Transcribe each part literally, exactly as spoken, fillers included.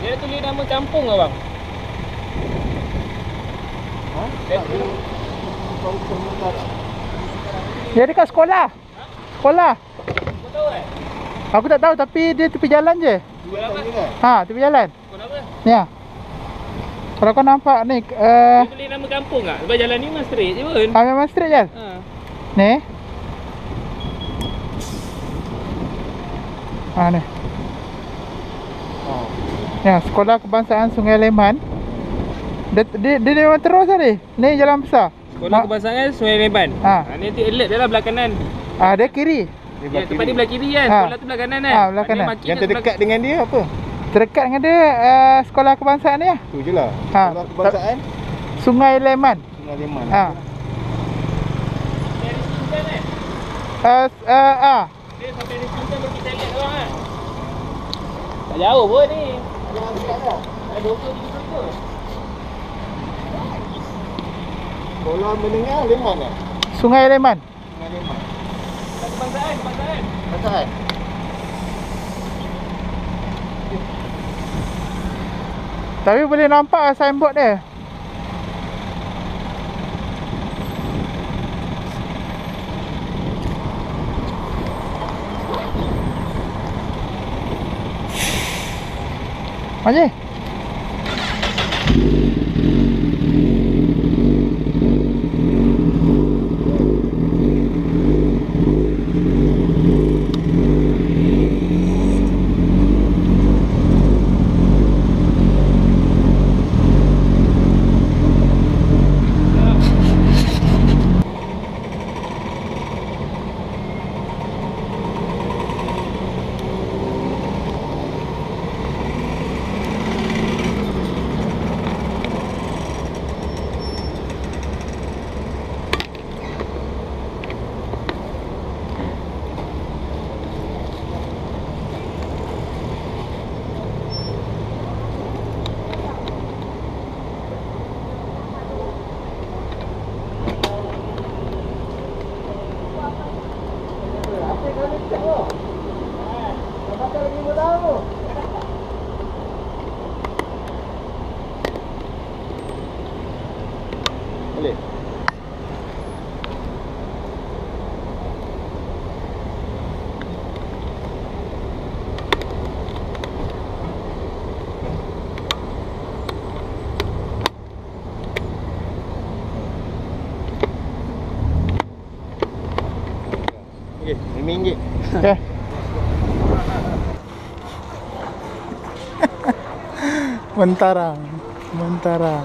Dia tulis nama kampung ke bang? Ha? Dia Dia dekat sekolah. Ha? Sekolah. Kau tahu kan? Aku tak tahu tapi dia tepi jalan je. Jual apa? Ha, tepi jalan. Kau nama? Ya. Kalau kau nampak ni uh, Dia tulis nama kampung tak? Sebab jalan ni memang straight je pun. ah, memang straight je. Ha. Ni. Ha ni. Oh. Ya, Sekolah Kebangsaan Sungai Leman. Dia, dia, dia, dia memang terus tadi. Ni jalan besar. Sekolah Ma- Kebangsaan Sungai Leban. Ha. Ha. Ni nanti alert dia lah belah kanan. Ah, dia kiri. Ya, tempat dia belah kiri kan? Ha. Sekolah tu belah kanan kan? Ha, belah Maknanya kanan. makin Yang kat terdekat sebelah- dengan dia apa? Terdekat dengan dia uh, Sekolah Kebangsaan ni lah. Tu je lah. Ha. Sekolah Kebangsaan Sungai Leman. Sungai Leman. Ha. Dia ada singkan kan? Uh, uh, ah. Dia sampai ada singkan baru kita lihat orang kan? Tak jauh pun ni. Jangan dekat dah. Ada dua puluh tiga puluh. Sekolah menengah Leman lah. Sungai Leman. Sungai Leman. Kebangsaan, kebangsaan. Kebangsaan. Tapi boleh nampak signboard dia. Haji. Boleh. Okey, lima ringgit. Okay. Mentarang. Mentarang.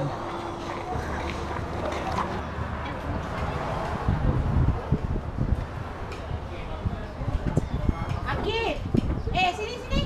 Akid. Eh, sini sini.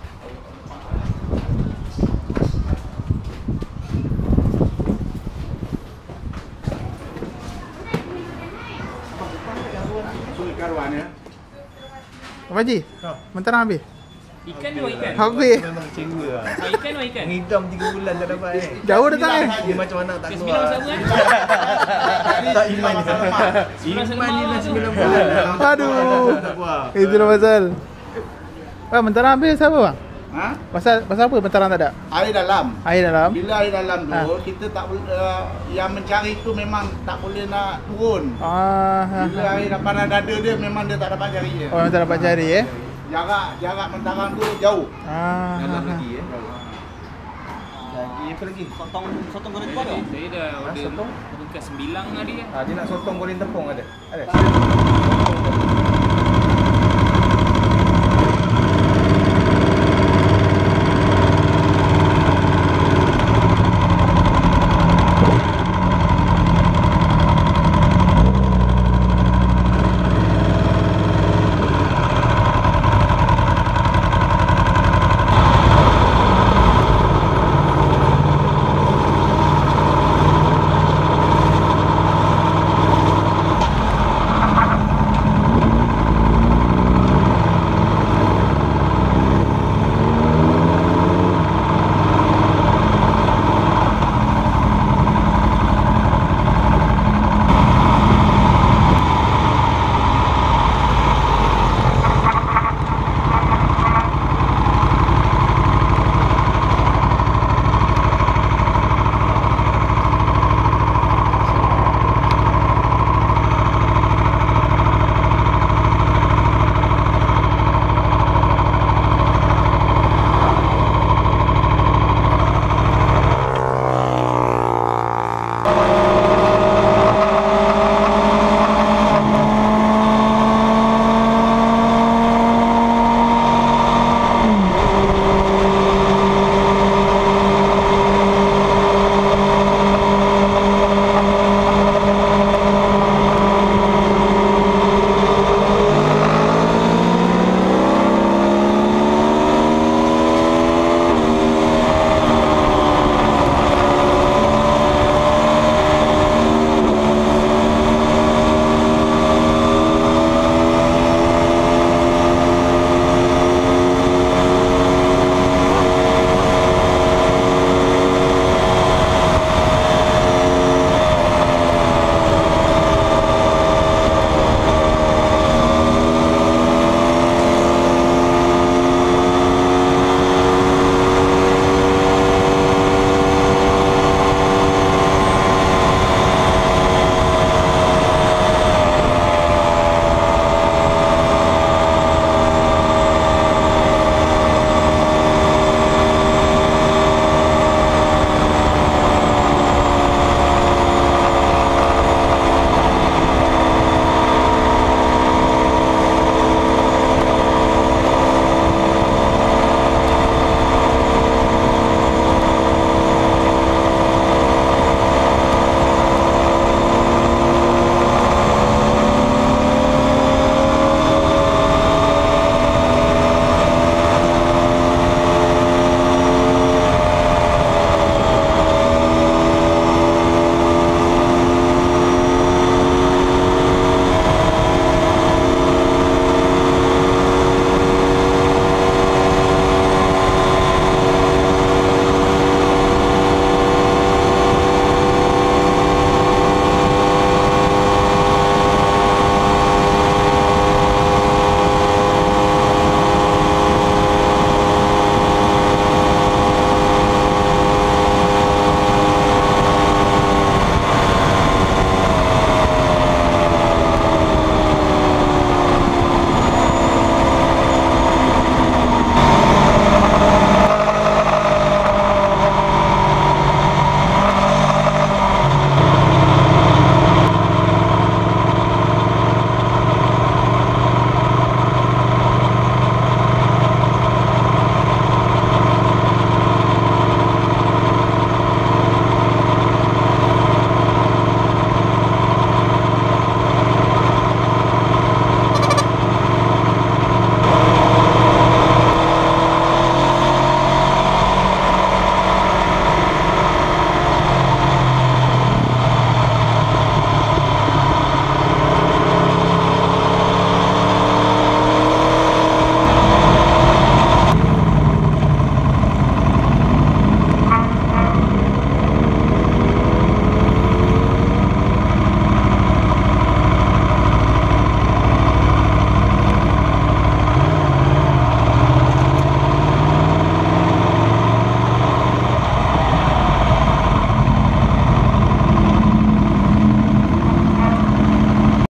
Sulit karuan ya. Apa Haji? Mentarang habis? Ikan tu ikan? Habis. Memang kecewa lah. Ha, ikan tu ikan? Ngidam tiga bulan tak dapat eh. Jauh datang eh. Dia macam anak tak Sembilan keluar. sama kan? Tak iman dia. Iman dia dah sembilan bulan. Aduh. Tak buat. Itulah pasal. Ah, mentarang habis apa bang? Ha? Pasal pasal apa mentarang tak ada? Air dalam. Air dalam. Bila air dalam tu, Ha. kita tak boleh uh, yang mencari tu memang tak boleh nak turun. Ah. ha, Bila ha. air dapat dada dia memang dia tak dapat cari dia. Oh, tak dapat cari eh. Jarak jarak mentarang tu jauh. Ah. ha, ha. eh. Lagi apa lagi? Sotong sotong goreng tepung ada? Saya dah order sotong? order ke sembilan tadi kan. Ha, dia nak sotong goreng tepung ada. Ada.